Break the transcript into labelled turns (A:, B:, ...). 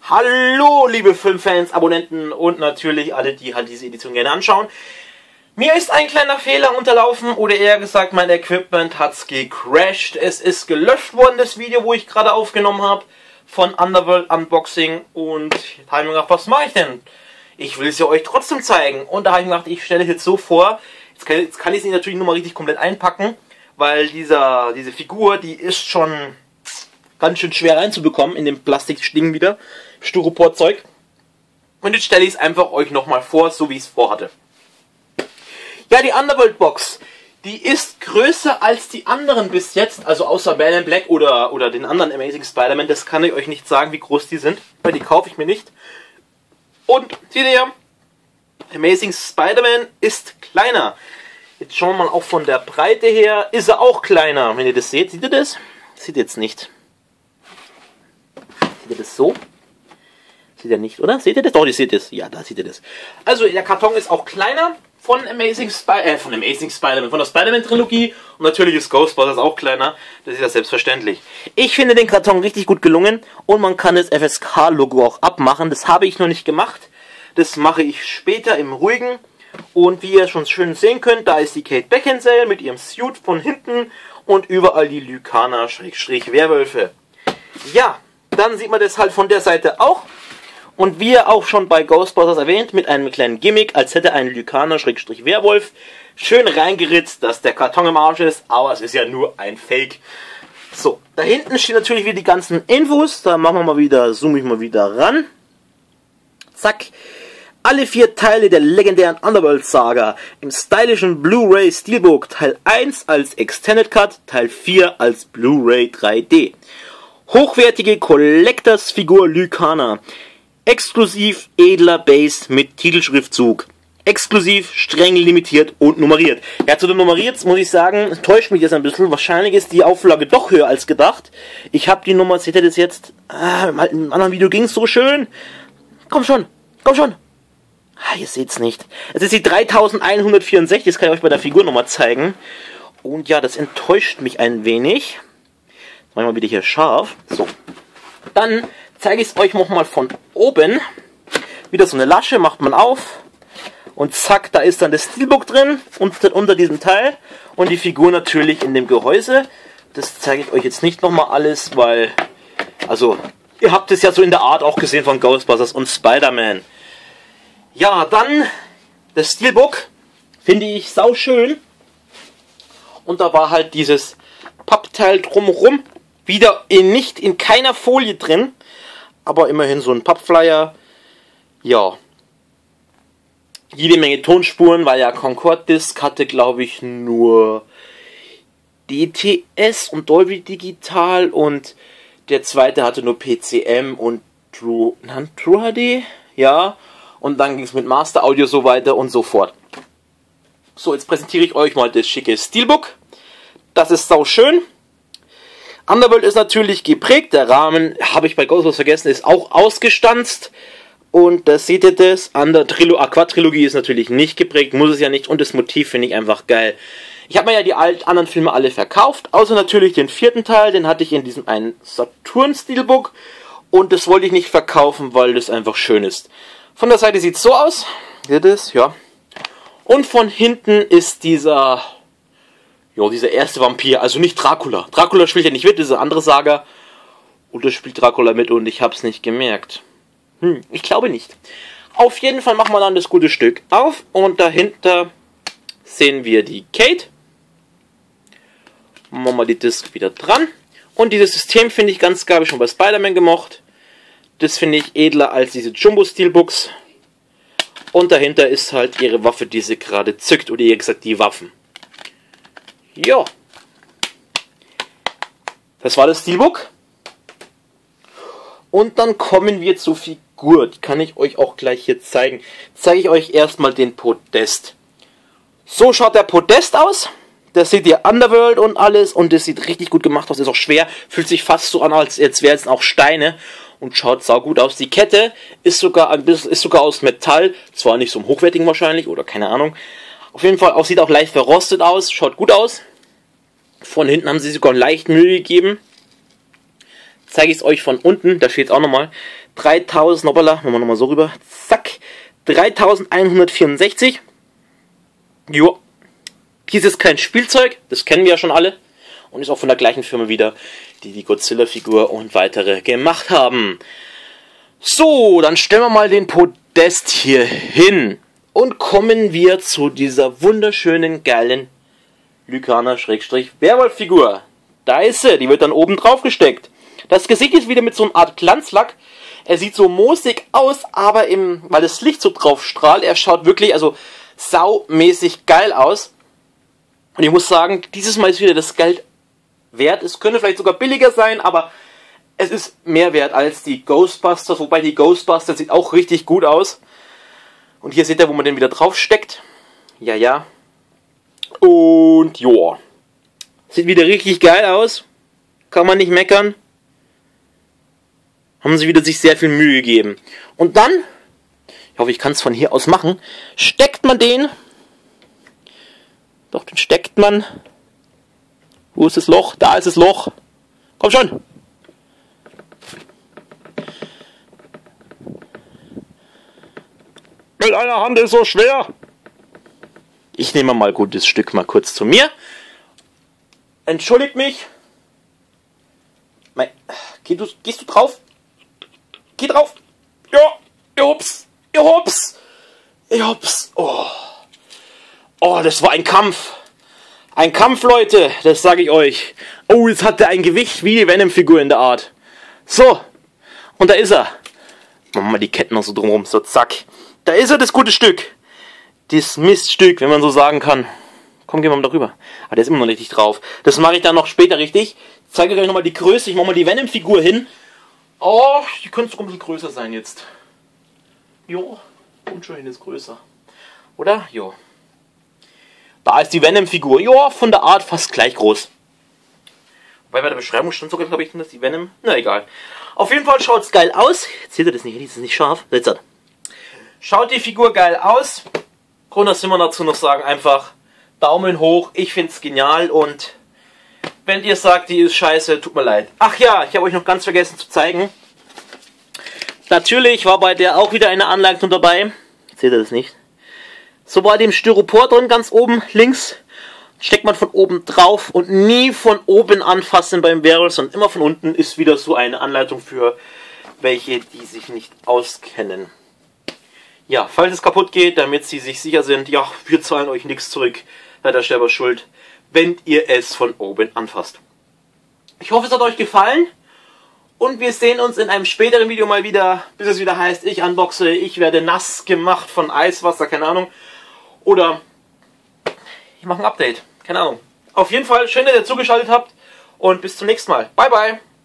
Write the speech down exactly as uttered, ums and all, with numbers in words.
A: Hallo liebe Filmfans, Abonnenten und natürlich alle, die halt diese Edition gerne anschauen. Mir ist ein kleiner Fehler unterlaufen oder eher gesagt, mein Equipment hat's gecrashed. Es ist gelöscht worden, das Video, wo ich gerade aufgenommen habe von Underworld Unboxing, und da habe ich mir gedacht, was mache ich denn? Ich will es ja euch trotzdem zeigen, und da habe ich mir gedacht, ich stelle es jetzt so vor, jetzt kann, jetzt kann ich es natürlich nochmal richtig komplett einpacken, weil dieser, diese Figur, die ist schon ganz schön schwer reinzubekommen in dem Plastikding wieder, Styroporzeug. Und jetzt stelle ich es einfach euch nochmal vor, so wie ich es vorhatte. Ja, die Underworld Box, die ist größer als die anderen bis jetzt, also außer Man in Black oder, oder den anderen Amazing Spider-Man, das kann ich euch nicht sagen, wie groß die sind, weil die kaufe ich mir nicht. Und seht ihr, Amazing Spider-Man ist kleiner. Jetzt schauen wir mal auch von der Breite her, ist er auch kleiner. Wenn ihr das seht, seht ihr das? Seht ihr jetzt nicht. Seht ihr das so? Seht ihr nicht, oder? Seht ihr das? Doch, ihr seht es. Ja, da seht ihr das. Also, der Karton ist auch kleiner von Amazing Spider äh, von Amazing Spider-Man, von der Spider-Man-Trilogie. Und natürlich ist Ghostbusters auch kleiner. Das ist ja selbstverständlich. Ich finde den Karton richtig gut gelungen. Und man kann das F S K-Logo auch abmachen. Das habe ich noch nicht gemacht. Das mache ich später im Ruhigen. Und wie ihr schon schön sehen könnt, da ist die Kate Beckinsale mit ihrem Suit von hinten. Und überall die Lykaner-Werwölfe. Ja, dann sieht man das halt von der Seite auch. Und wie auch schon bei Ghostbusters erwähnt, mit einem kleinen Gimmick, als hätte ein Lykaner-Werwolf schön reingeritzt, dass der Karton im Arsch ist, aber es ist ja nur ein Fake. So, da hinten stehen natürlich wieder die ganzen Infos, da machen wir mal wieder, zoome ich mal wieder ran. Zack. Alle vier Teile der legendären Underworld-Saga im stylischen Blu-ray Steelbook, Teil eins als Extended Cut, Teil vier als Blu-ray drei D. Hochwertige Collectors-Figur Lykaner. Exklusiv edler Base mit Titelschriftzug. Exklusiv, streng limitiert und nummeriert. Ja, zu den nummeriert muss ich sagen, täuscht mich das ein bisschen. Wahrscheinlich ist die Auflage doch höher als gedacht. Ich habe die Nummer, seht ihr das jetzt? Ah, im anderen Video ging es so schön. Komm schon, komm schon. Ah, ihr seht es nicht. Es ist die dreitausendeinhundertvierundsechzig, das kann ich euch bei der Figur nochmal zeigen. Und ja, das enttäuscht mich ein wenig. Jetzt machen wir mal wieder hier scharf. So. Dann zeige ich es euch nochmal von oben. Wieder so eine Lasche, macht man auf. Und zack, da ist dann das Steelbook drin, unter, unter diesem Teil. Und die Figur natürlich in dem Gehäuse. Das zeige ich euch jetzt nicht nochmal alles, weil, also, ihr habt es ja so in der Art auch gesehen von Ghostbusters und Spider-Man. Ja, dann das Steelbook finde ich sauschön. Und da war halt dieses Pappteil drumherum. Wieder in, nicht in keiner Folie drin. Aber immerhin so ein Pappflyer. Ja. Jede Menge Tonspuren, weil ja Concord Disc hatte, glaube ich, nur D T S und Dolby Digital. Und der zweite hatte nur P C M und True, nein, True H D. Ja. Und dann ging es mit Master Audio so weiter und so fort. So, jetzt präsentiere ich euch mal das schicke Steelbook. Das ist sau schön. Underworld ist natürlich geprägt. Der Rahmen, habe ich bei Ghostbusters vergessen, ist auch ausgestanzt. Und da seht ihr das. Under Trilo Aqua-Trilogie ist natürlich nicht geprägt, muss es ja nicht. Und das Motiv finde ich einfach geil. Ich habe mir ja die alt, anderen Filme alle verkauft. Außer natürlich den vierten Teil, den hatte ich in diesem einen Saturn-Steelbook. Und das wollte ich nicht verkaufen, weil das einfach schön ist. Von der Seite sieht es so aus. Seht ihr das? Ja. Und von hinten ist dieser... Jo, dieser erste Vampir, also nicht Dracula. Dracula spielt ja nicht mit, diese andere Saga. Oder spielt Dracula mit und ich hab's nicht gemerkt. Hm, ich glaube nicht. Auf jeden Fall machen wir dann das gute Stück auf. Und dahinter sehen wir die Kate. Machen wir mal die Disc wieder dran. Und dieses System finde ich ganz geil, habe ich schon bei Spider-Man gemocht. Das finde ich edler als diese Jumbo-Steelbooks. Und dahinter ist halt ihre Waffe, die sie gerade zückt. Oder eher gesagt, die Waffen. Ja, das war das Steelbook. Und dann kommen wir zur Figur. Die kann ich euch auch gleich hier zeigen. Zeige ich euch erstmal den Podest. So schaut der Podest aus. Da seht ihr Underworld und alles. Und das sieht richtig gut gemacht aus. Ist auch schwer. Fühlt sich fast so an, als wären es auch Steine. Und schaut saugut aus. Die Kette ist sogar ein bisschen, ist sogar aus Metall. Zwar nicht so im hochwertigen wahrscheinlich. Oder keine Ahnung. Auf jeden Fall auch, sieht auch leicht verrostet aus, schaut gut aus. Von hinten haben sie sogar leicht Mühe gegeben. zeige ich es euch von unten. Da steht es auch nochmal. dreitausend, hoppala, machen wir nochmal so rüber. Zack. dreitausendeinhundertvierundsechzig. Jo. Dieses kein Spielzeug, das kennen wir ja schon alle. Und ist auch von der gleichen Firma wieder, die die Godzilla-Figur und weitere gemacht haben. So, dann stellen wir mal den Podest hier hin. Und kommen wir zu dieser wunderschönen, geilen Lykaner-Werwolf-Figur. Da ist sie, die wird dann oben drauf gesteckt. Das Gesicht ist wieder mit so einer Art Glanzlack. Er sieht so moosig aus, aber im, weil das Licht so drauf strahlt, er schaut wirklich also saumäßig geil aus. Und ich muss sagen, dieses Mal ist wieder das Geld wert. Es könnte vielleicht sogar billiger sein, aber es ist mehr wert als die Ghostbusters. Wobei die Ghostbusters sieht auch richtig gut aus. Und hier seht ihr, wo man den wieder drauf steckt. Ja, ja. Und joa. Sieht wieder richtig geil aus. Kann man nicht meckern. Haben sie wieder sich sehr viel Mühe gegeben. Und dann, ich hoffe, ich kann es von hier aus machen, steckt man den. Doch, den steckt man. Wo ist das Loch? Da ist das Loch. Komm schon. Mit einer Hand ist so schwer. Ich nehme mal gut das Stück mal kurz zu mir. Entschuldigt mich. Mein, geh du, gehst du drauf? Geh drauf. Ja, jups, jups, jups. Oh. Oh, das war ein Kampf. Ein Kampf, Leute, das sage ich euch. Oh, jetzt hat er ein Gewicht wie die Venom-Figur in der Art. So, und da ist er. Machen wir mal die Ketten noch so drumherum, so zack. Da ist er, das gute Stück. Das Miststück, wenn man so sagen kann. Komm, gehen wir mal darüber. Ah, der ist immer noch richtig drauf. Das mache ich dann noch später richtig. Ich zeige euch nochmal die Größe. Ich mache mal die Venom-Figur hin. Oh, die könnte sogar ein bisschen größer sein jetzt. Jo, und schon ist größer. Oder? Jo. Da ist die Venom-Figur. Ja, von der Art fast gleich groß. Wobei bei der Beschreibung stand sogar, glaube ich, dass die Venom... Na, egal. Auf jeden Fall schaut es geil aus. Jetzt seht ihr das nicht, das ist nicht scharf. Jetzt hat. Schaut die Figur geil aus. Und das will man dazu noch sagen, einfach Daumen hoch. Ich finde es genial und wenn ihr sagt, die ist scheiße, tut mir leid. Ach ja, ich habe euch noch ganz vergessen zu zeigen. Natürlich war bei der auch wieder eine Anleitung dabei. Seht ihr das nicht? So bei dem Styropor drin, ganz oben links, steckt man von oben drauf und nie von oben anfassen beim Werwolf, sondern immer von unten ist wieder so eine Anleitung für welche, die sich nicht auskennen. Ja, falls es kaputt geht, damit sie sich sicher sind, ja, wir zahlen euch nichts zurück, seid ihr selber schuld, wenn ihr es von oben anfasst. Ich hoffe, es hat euch gefallen und wir sehen uns in einem späteren Video mal wieder, bis es wieder heißt, ich unboxe, ich werde nass gemacht von Eiswasser, keine Ahnung, oder ich mache ein Update, keine Ahnung. Auf jeden Fall, schön, dass ihr zugeschaltet habt und bis zum nächsten Mal. Bye, bye!